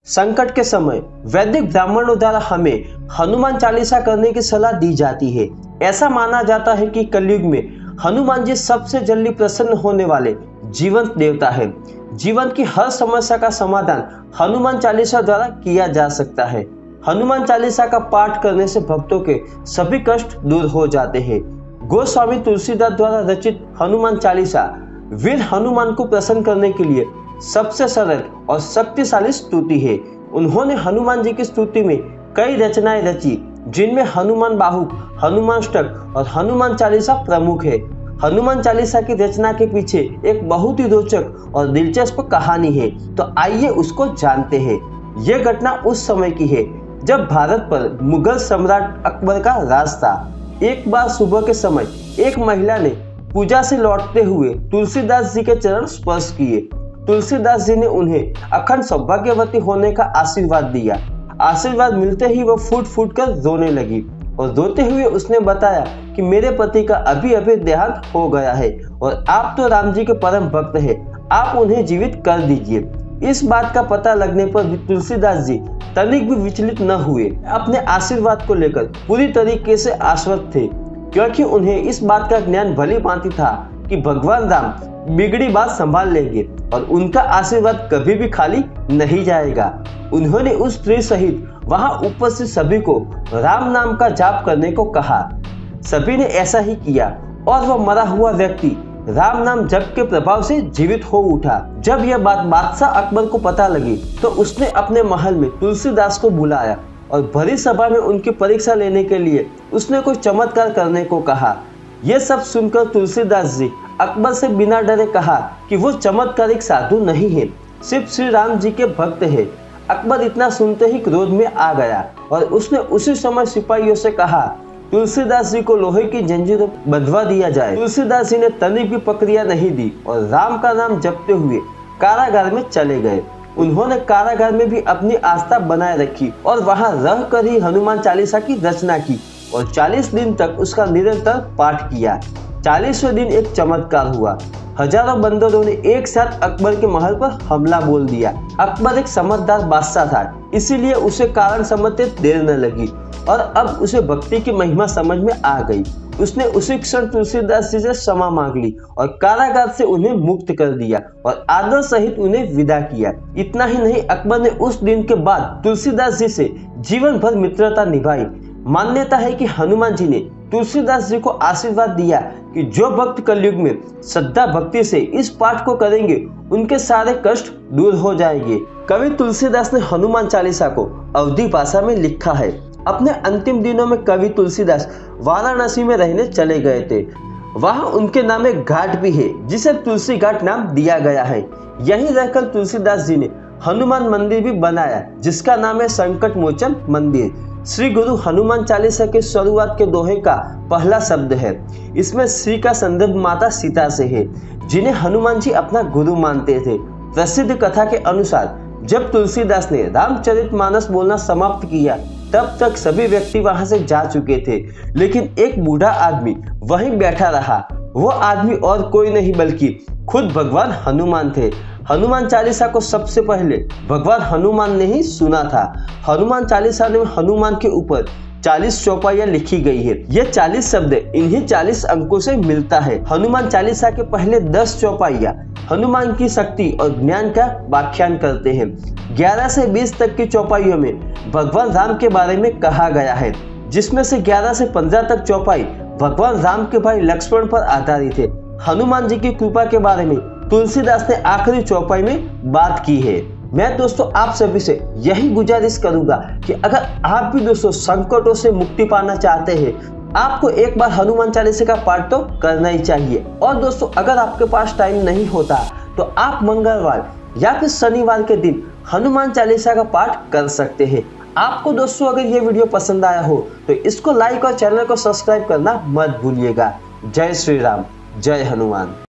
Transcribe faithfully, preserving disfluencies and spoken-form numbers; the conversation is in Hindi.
संकट के समय वैदिक ब्राह्मणों द्वारा हमें हनुमान चालीसा करने की सलाह दी जाती है। ऐसा माना जाता है कि कलयुग में हनुमान जी सबसे जल्दी प्रसन्न होने वाले जीवंत देवता है। जीवन की हर समस्या का समाधान हनुमान चालीसा द्वारा किया जा सकता है। हनुमान चालीसा का पाठ करने से भक्तों के सभी कष्ट दूर हो जाते हैं। गोस्वामी तुलसीदास द्वारा रचित हनुमान चालीसा वीर हनुमान को प्रसन्न करने के लिए सबसे सरल और शक्तिशाली स्तुति है। उन्होंने हनुमान जी की स्तुति में कई रचनाएं रची, जिनमें हनुमान बाहुक, हनुमान अष्टक और हनुमान चालीसा प्रमुख है। हनुमान चालीसा की रचना के पीछे एक बहुत ही रोचक और दिलचस्प कहानी है, तो आइए उसको जानते हैं। यह घटना उस समय की है जब भारत पर मुगल सम्राट अकबर का राज था। एक बार सुबह के समय एक महिला ने पूजा से लौटते हुए तुलसीदास जी के चरण स्पर्श किए। तुलसीदास जी ने उन्हें अखंड सौभाग्यवती होने का आशीर्वाद दिया। आशीर्वाद मिलते ही वह फूट फूट कर रोने लगी और रोते हुए उसने बताया कि मेरे पति का अभी अभी देहांत हो गया है और आप तो राम जी के परम भक्त हैं, आप उन्हें जीवित कर दीजिए। इस बात का पता लगने पर भी तुलसीदास जी तनिक भी विचलित न हुए। अपने आशीर्वाद को लेकर पूरी तरीके से आश्वस्त थे, क्योंकि उन्हें इस बात का ज्ञान भली भांति था कि भगवान राम बिगड़ी बात संभाल लेंगे और उनका आशीर्वाद कभी भी खाली नहीं जाएगा। उन्होंने उस स्त्री सहित वहां उपस्थित सभी को राम नाम का जाप करने को कहा। सभी ने ऐसा ही किया और वह मरा हुआ व्यक्ति राम नाम जप के प्रभाव से जीवित हो उठा। जब यह बात बादशाह अकबर को पता लगी तो उसने अपने महल में तुलसीदास को बुलाया और भरी सभा में उनकी परीक्षा लेने के लिए उसने कोई चमत्कार करने को कहा। यह सब सुनकर तुलसीदास जी अकबर से बिना डरे कहा कि वो चमत्कारिक साधु नहीं है, सिर्फ श्री राम जी के भक्त है। अकबर इतना सुनते ही क्रोध में आ गया और उसने उसी समय सिपाहियों से कहा तुलसीदास जी को लोहे की जंजीरों बंधवा दिया जाए। तुलसीदास जी ने तनिक भी प्रक्रिया नहीं दी और राम का नाम जपते हुए कारागार में चले गए। उन्होंने कारागार में भी अपनी आस्था बनाए रखी और वहां रह कर ही हनुमान चालीसा की रचना की और चालीस दिन तक उसका निरंतर पाठ किया। चालीसवें दिन एक चमत्कार हुआ। हजारों बंदरों ने एक साथ अकबर के महल पर हमला बोल दिया। अकबर एक समझदार बादशाह था, इसीलिए उसे कारण समझते देर न लगी और अब उसे भक्ति की महिमा समझ में आ गई। उसने उसी क्षण तुलसीदास जी से क्षमा मांग ली और कारागार से उन्हें मुक्त कर दिया और आदर सहित उन्हें विदा किया। इतना ही नहीं, अकबर ने उस दिन के बाद तुलसीदास जी से जीवन भर मित्रता निभाई। मान्यता है कि हनुमान जी ने तुलसीदास जी को आशीर्वाद दिया कि जो भक्त कलयुग में श्रद्धा भक्ति से इस पाठ को करेंगे उनके सारे कष्ट दूर हो जाएंगे। कवि तुलसीदास ने हनुमान चालीसा को अवधी भाषा में लिखा है। अपने अंतिम दिनों में कवि तुलसीदास वाराणसी में रहने चले गए थे। वहां उनके नाम एक घाट भी है जिसे तुलसी घाट नाम दिया गया है। यहीं रहकर तुलसीदास जी ने हनुमान मंदिर भी बनाया, जिसका नाम है संकट मोचन मंदिर। श्री गुरु हनुमान चालीसा के शुरुआत के दोहे का पहला शब्द है। इसमें श्री का संदर्भ माता सीता से है, जिन्हें हनुमान जी अपना गुरु मानते थे। प्रसिद्ध कथा के अनुसार जब तुलसीदास ने रामचरितमानस बोलना समाप्त किया तब तक सभी व्यक्ति वहां से जा चुके थे, लेकिन एक बूढ़ा आदमी वहीं बैठा रहा। वो आदमी और कोई नहीं बल्कि खुद भगवान हनुमान थे। हनुमान चालीसा को सबसे पहले भगवान हनुमान ने ही सुना था। हनुमान चालीसा में हनुमान के ऊपर चालीस चौपाइयां लिखी गई है। ये चालीस शब्द इन्हीं चालीस अंकों से मिलता है। हनुमान चालीसा के पहले दस चौपाइयां हनुमान की शक्ति और ज्ञान का व्याख्यान करते हैं। ग्यारह से बीस तक की चौपाइयों में भगवान राम के बारे में कहा गया है, जिसमें से ग्यारह से पंद्रह तक चौपाई भगवान राम के भाई लक्ष्मण पर आधारित है। हनुमान जी की कृपा के बारे में तुलसीदास ने आखिरी चौपाई में बात की है। मैं दोस्तों आप सभी से यही गुजारिश करूंगा कि अगर आप भी दोस्तों संकटों से मुक्ति पाना चाहते हैं, आपको एक बार हनुमान चालीसा का पाठ तो करना ही चाहिए। और दोस्तों अगर आपके पास टाइम नहीं होता तो आप मंगलवार या फिर शनिवार के दिन हनुमान चालीसा का पाठ कर सकते हैं। आपको दोस्तों अगर ये वीडियो पसंद आया हो तो इसको लाइक और चैनल को सब्सक्राइब करना मत भूलिएगा। जय श्री राम, जय हनुमान।